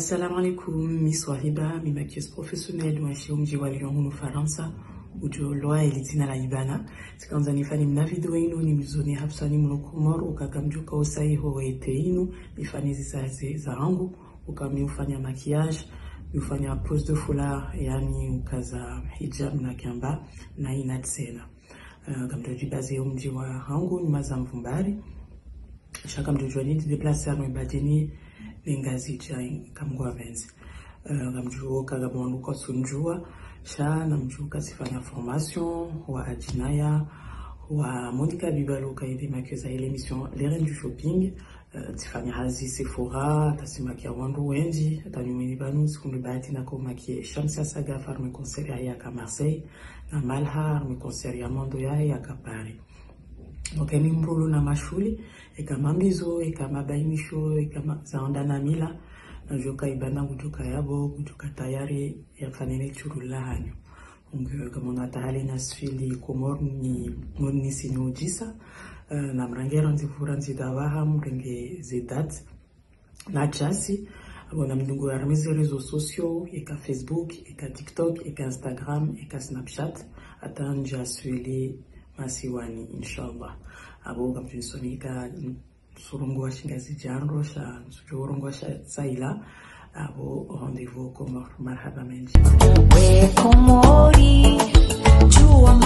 Assalamu alaikum, mi Swahiba, mi maquilleuse professionnelle wa mji wa Lyon hunu Faransa, ujo loa elitina la ibana. Sikanza nifani mna video inu ni mzoni hapsani mlokumor, ukakamjuka usai ho ete inu, nifani zizaze za angu, ukami ufanya maquillage, ufanya pose de foulard, yani ukaza hijab na kiamba, na inatsena. Kamdoji baze mji wa hangu, ni mazamvumbari. Shaka mdoji wani di deplacer mwe badini, ngazi chai kamgwa venzi kamjuo kagabonu kwa sunjua sha na mjuka sifanya formation wa ajinaya wa Monica Bibalo kaidi makiza ile mission les du shopping tifanya hazi Sephora tasimakia wandu wenji atanyumeni banu sikundu bahati na kumakie Shamsia Saga farme concert ya ka Marseille na Malha me concert ya Mondo ya ka Paris. Wakeni mbulu na mashuli, eka mambizo, eka mabainisho, eka zaonda na mila, na joka ibana kujoka yabo, kujoka tayari ya fanene churula hanyo. Kama unatahali na sfili kumor ni sinujisa, na mrangera nzifura nzidawaha, mrenge zidat, na chasi, wana mdungu ya ramizi rezo sosio, eka Facebook, eka TikTok, eka Instagram, eka Snapchat, ata nja sfili masiwani inshallah abo kamjisonika surungu wa shingazi janro sha surungu wa saila abo rendez-vous comme marhaba menji we komori jua